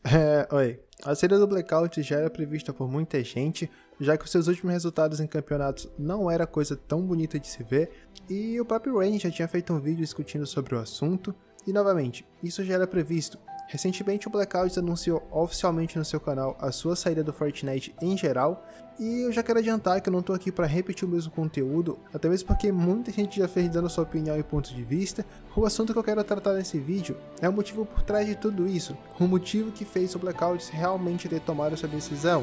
Oi. A saída do Blackout já era prevista por muita gente, já que os seus últimos resultados em campeonatos não era coisa tão bonita de se ver, e o próprio Rain já tinha feito um vídeo discutindo sobre o assunto, e novamente, isso já era previsto. Recentemente o Blackout anunciou oficialmente no seu canal a sua saída do Fortnite em geral, e eu já quero adiantar que eu não tô aqui para repetir o mesmo conteúdo, até mesmo porque muita gente já fez dando sua opinião e ponto de vista. O assunto que eu quero tratar nesse vídeo é o motivo por trás de tudo isso, o motivo que fez o Blackout realmente ter tomado essa decisão.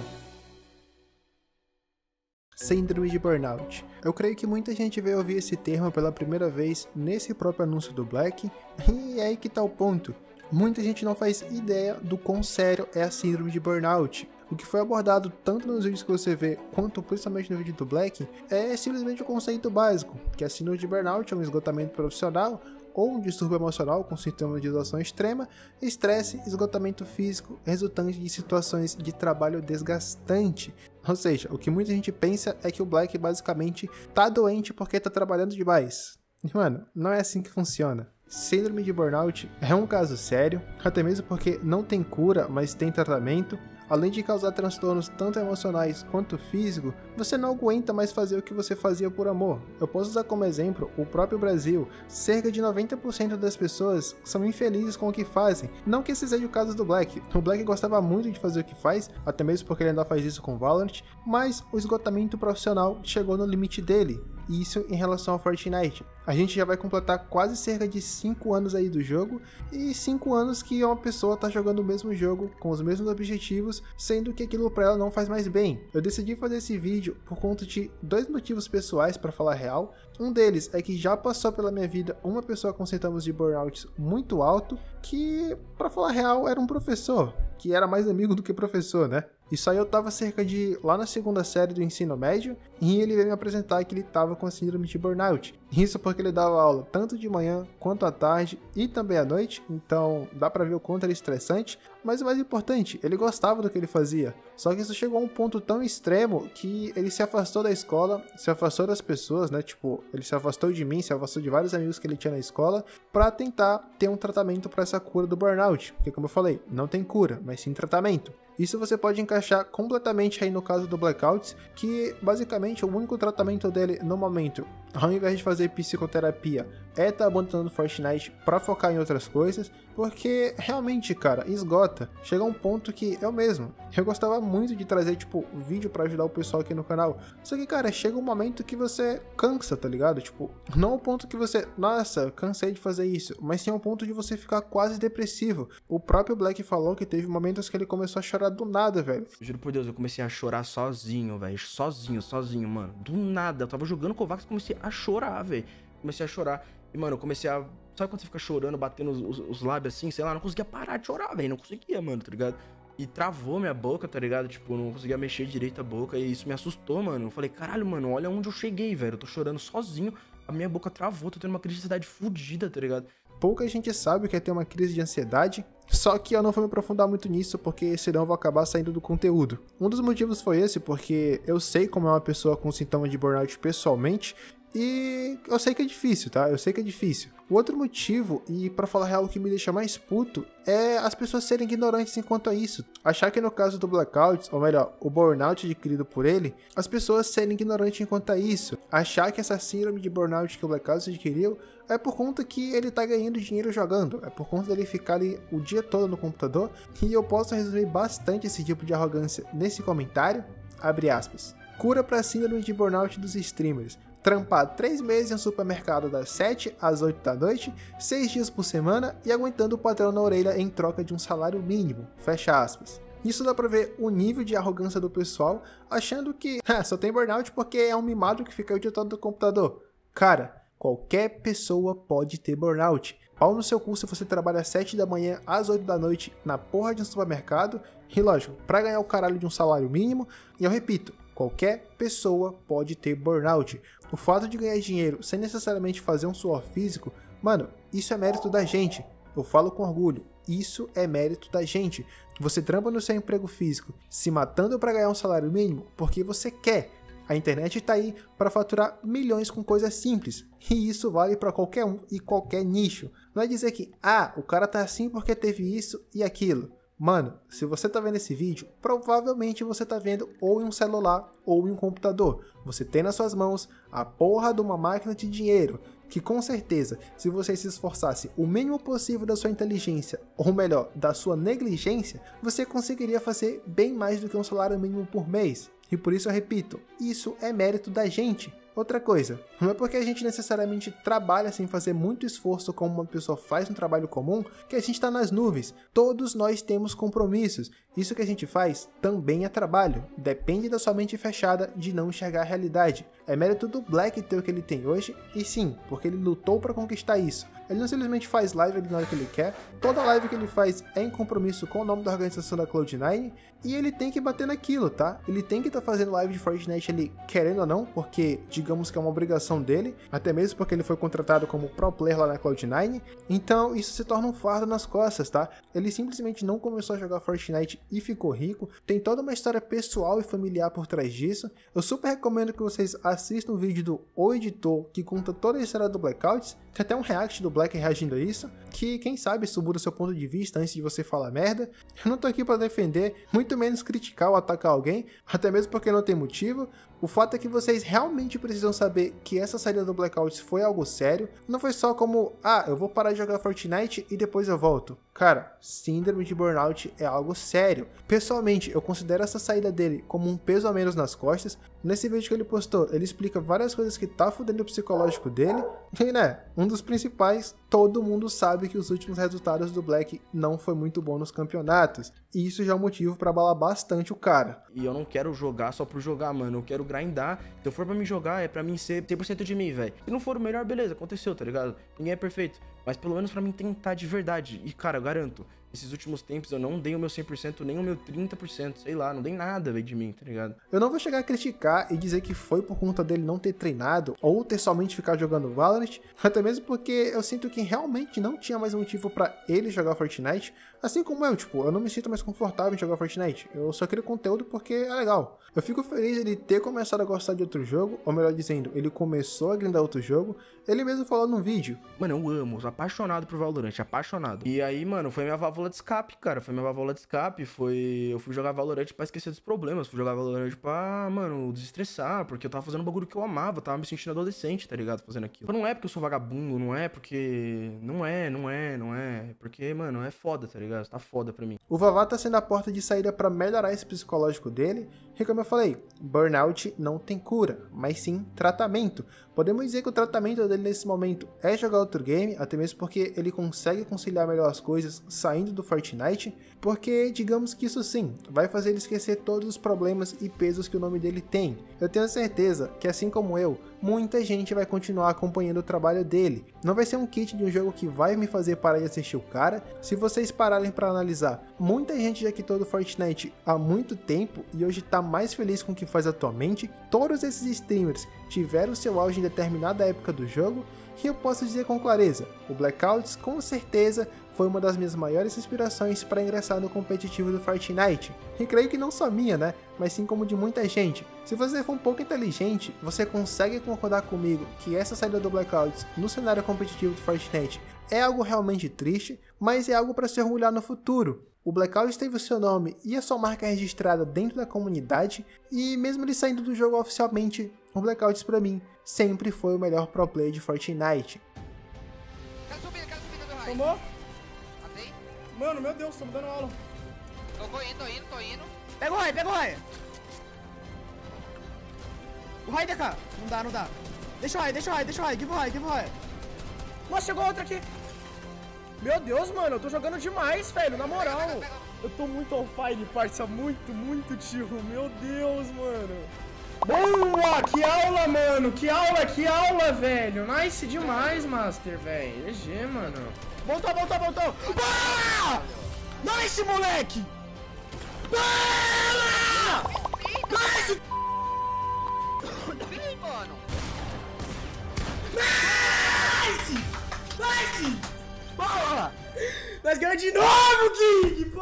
Síndrome de Burnout. Eu creio que muita gente veio ouvir esse termo pela primeira vez nesse próprio anúncio do Black, e é aí que tá o ponto. Muita gente não faz ideia do quão sério é a síndrome de burnout. O que foi abordado tanto nos vídeos que você vê, quanto principalmente no vídeo do Black, é simplesmente o conceito básico, que a síndrome de burnout é um esgotamento profissional ou um distúrbio emocional com sintomas de exaustão extrema, estresse, esgotamento físico, resultante de situações de trabalho desgastante. Ou seja, o que muita gente pensa é que o Black basicamente tá doente porque tá trabalhando demais. E mano, não é assim que funciona. Síndrome de burnout é um caso sério, até mesmo porque não tem cura, mas tem tratamento. Além de causar transtornos tanto emocionais quanto físicos, você não aguenta mais fazer o que você fazia por amor. Eu posso usar como exemplo o próprio Brasil. Cerca de 90% das pessoas são infelizes com o que fazem. Não que esse seja o caso do Black. O Black gostava muito de fazer o que faz, até mesmo porque ele ainda faz isso com Valorant, mas o esgotamento profissional chegou no limite dele. Isso em relação ao Fortnite. A gente já vai completar quase cerca de 5 anos aí do jogo, e 5 anos que uma pessoa tá jogando o mesmo jogo, com os mesmos objetivos, sendo que aquilo pra ela não faz mais bem. Eu decidi fazer esse vídeo por conta de 2 motivos pessoais, pra falar a real. Um deles é que já passou pela minha vida uma pessoa com sintomas de burnout muito alto, que, pra falar a real, era um professor, que era mais amigo do que professor, né? Isso aí eu tava cerca de lá na segunda série do ensino médio, e ele veio me apresentar que ele tava com a síndrome de burnout. Isso porque ele dava aula tanto de manhã quanto à tarde e também à noite, então dá pra ver o quanto era estressante, mas o mais importante, ele gostava do que ele fazia. Só que isso chegou a um ponto tão extremo que ele se afastou da escola, se afastou das pessoas, né? Tipo, ele se afastou de mim, se afastou de vários amigos que ele tinha na escola, pra tentar ter um tratamento pra essa cura do burnout. Porque como eu falei, não tem cura, mas sim tratamento. Isso você pode encaixar completamente aí no caso do Blackout, que basicamente o único tratamento dele no momento, ao invés de fazer psicoterapia, é estar abandonando Fortnite pra focar em outras coisas, porque realmente, cara, esgota. Chega um ponto que eu gostava muito de trazer, tipo, vídeo pra ajudar o pessoal aqui no canal. Só que, cara, chega um momento que você cansa, tá ligado? Tipo, não o ponto que você, nossa, cansei de fazer isso, mas sim o ponto de você ficar quase depressivo. O próprio Black falou que teve momentos que ele começou a chorar do nada, velho. Juro por Deus, eu comecei a chorar sozinho, velho. Sozinho, mano. Do nada. Eu tava jogando Kovacs e comecei a chorar, velho. Comecei a chorar. E, mano, eu comecei a... Sabe quando você fica chorando, batendo os lábios assim? Sei lá, não conseguia parar de chorar, velho. Não conseguia, mano, tá ligado? E travou minha boca, tá ligado? Tipo, não conseguia mexer direito a boca. E isso me assustou, mano. Eu falei, caralho, mano, olha onde eu cheguei, velho. Eu tô chorando sozinho. A minha boca travou. Tô tendo uma crise de ansiedade fodida, tá ligado? Pouca gente sabe o que é ter uma crise de ansiedade, só que eu não vou me aprofundar muito nisso porque senão eu vou acabar saindo do conteúdo. Um dos motivos foi esse porque eu sei como é uma pessoa com sintoma de burnout pessoalmente, e eu sei que é difícil, tá? Eu sei que é difícil. O outro motivo, e pra falar a real o que me deixa mais puto, é as pessoas serem ignorantes enquanto a isso. Achar que no caso do Blackout, ou melhor, o burnout adquirido por ele, as pessoas serem ignorantes enquanto a isso. Achar que essa síndrome de burnout que o Blackout adquiriu é por conta que ele tá ganhando dinheiro jogando, é por conta dele ficar ali o dia todo no computador, e eu posso resumir bastante esse tipo de arrogância nesse comentário, abre aspas. Cura pra síndrome de burnout dos streamers. Trampar 3 meses em um supermercado das 7 às 8 da noite, 6 dias por semana e aguentando o patrão na orelha em troca de um salário mínimo, fecha aspas. Isso dá pra ver o nível de arrogância do pessoal, achando que só tem burnout porque é um mimado que fica o dia todo no computador. Cara, qualquer pessoa pode ter burnout. Pau no seu cu se você trabalha às 7 da manhã às 8 da noite na porra de um supermercado, e lógico, pra ganhar o caralho de um salário mínimo, e eu repito, qualquer pessoa pode ter burnout. O fato de ganhar dinheiro sem necessariamente fazer um suor físico, mano, isso é mérito da gente. Eu falo com orgulho, isso é mérito da gente. Você trampa no seu emprego físico, se matando para ganhar um salário mínimo porque você quer. A internet tá aí para faturar milhões com coisas simples, e isso vale para qualquer um e qualquer nicho. Não é dizer que, o cara tá assim porque teve isso e aquilo. Mano, se você tá vendo esse vídeo, provavelmente você tá vendo ou em um celular ou em um computador. Você tem nas suas mãos a porra de uma máquina de dinheiro, que com certeza, se você se esforçasse o mínimo possível da sua inteligência, ou melhor, da sua negligência, você conseguiria fazer bem mais do que um salário mínimo por mês. E por isso eu repito, isso é mérito da gente. Outra coisa, não é porque a gente necessariamente trabalha sem fazer muito esforço como uma pessoa faz no trabalho comum que a gente está nas nuvens. Todos nós temos compromissos. Isso que a gente faz também é trabalho. Depende da sua mente fechada de não enxergar a realidade. É mérito do Black ter o que ele tem hoje, e sim, porque ele lutou para conquistar isso. Ele não simplesmente faz live na hora que ele quer, toda live que ele faz é em compromisso com o nome da organização da Cloud9, e ele tem que bater naquilo, tá? Ele tem que estar fazendo live de Fortnite ali, querendo ou não, porque digamos que é uma obrigação dele, até mesmo porque ele foi contratado como pro player lá na Cloud9, então isso se torna um fardo nas costas, tá? Ele simplesmente não começou a jogar Fortnite e ficou rico, tem toda uma história pessoal e familiar por trás disso. Eu super recomendo que vocês assistam o vídeo do O Editor, que conta toda a história do Blackouts, tem até um react do Black reagindo a isso, que quem sabe isso muda o seu ponto de vista antes de você falar merda. Eu não tô aqui pra defender, muito menos criticar ou atacar alguém, até mesmo porque não tem motivo. O fato é que vocês realmente precisam saber que essa saída do Blackouts foi algo sério, não foi só como, eu vou parar de jogar Fortnite e depois eu volto. Cara, síndrome de burnout é algo sério. Pessoalmente, eu considero essa saída dele como um peso a menos nas costas. Nesse vídeo que ele postou, ele explica várias coisas que tá fudendo o psicológico dele. E né, um dos principais, todo mundo sabe que os últimos resultados do Black não foi muito bom nos campeonatos. E isso já é um motivo pra abalar bastante o cara. E eu não quero jogar só por jogar, mano. Eu quero grindar. Se eu for pra me jogar, é pra mim ser 100% de mim, velho. Se não for o melhor, beleza, aconteceu, tá ligado? Ninguém é perfeito. Mas pelo menos pra mim tentar de verdade. E cara, eu garanto, esses últimos tempos eu não dei o meu 100%, nem o meu 30%, sei lá, não dei nada, velho, de mim, tá ligado? Eu não vou chegar a criticar e dizer que foi por conta dele não ter treinado ou ter somente ficado jogando Valorant, até mesmo porque eu sinto que realmente não tinha mais motivo pra ele jogar Fortnite, assim como eu não me sinto mais confortável em jogar Fortnite, eu só queria conteúdo porque é legal. Eu fico feliz de ele ter começado a gostar de outro jogo, ou melhor dizendo, ele começou a grindar outro jogo, ele mesmo falou num vídeo. Mano, eu amo, sou apaixonado por Valorant, apaixonado. E aí, mano, foi minha válvula de escape, cara, foi minha válvula de escape, eu fui jogar Valorant pra esquecer dos problemas, fui jogar Valorant pra, mano, desestressar, porque eu tava fazendo um bagulho que eu amava, tava me sentindo adolescente, tá ligado, fazendo aquilo. Não é porque eu sou vagabundo, não é porque... Não é, porque, mano, é foda, tá ligado, tá foda pra mim. O Vavá tá sendo a porta de saída pra melhorar esse psicológico dele, e como eu falei, burnout não tem cura, mas sim tratamento. Podemos dizer que o tratamento dele nesse momento é jogar outro game, até mesmo porque ele consegue conciliar melhor as coisas saindo do Fortnite, porque digamos que isso sim, vai fazer ele esquecer todos os problemas e pesos que o nome dele tem. Eu tenho certeza que assim como eu, muita gente vai continuar acompanhando o trabalho dele. Não vai ser um kit de um jogo que vai me fazer parar de assistir o cara. Se vocês pararem para analisar, muita gente já quitou do Fortnite há muito tempo e hoje tá mais feliz com o que faz atualmente. Todos esses streamers tiveram seu auge em determinada época do jogo, e eu posso dizer com clareza, o Blackouts com certeza foi uma das minhas maiores inspirações para ingressar no competitivo do Fortnite. E creio que não só minha, né? Mas sim como de muita gente. Se você for um pouco inteligente, você consegue concordar comigo que essa saída do Blackouts no cenário competitivo do Fortnite é algo realmente triste, mas é algo para se orgulhar no futuro. O Blackouts teve o seu nome e a sua marca registrada dentro da comunidade, e mesmo ele saindo do jogo oficialmente, o Blackouts pra mim sempre foi o melhor pro player de Fortnite. Quero subir do raio. Tomou? Matei. Mano, meu Deus, tô me dando aula. Tô indo. Pega o raio, pega o raio. O raio, DK. Não dá. Deixa o raio, give o raio. Nossa, chegou outra aqui. Meu Deus, mano, eu tô jogando demais, velho, na moral. Pega. Eu tô muito on fire, parça, muito, tio. Meu Deus, mano. Boa, que aula, mano, que aula, velho. Nice demais, Master, velho. GG, mano. Voltou. Ah! Nice, moleque. Bala! Nice! Ih, mano. Nice! Boa! Nós ganhamos de novo, King!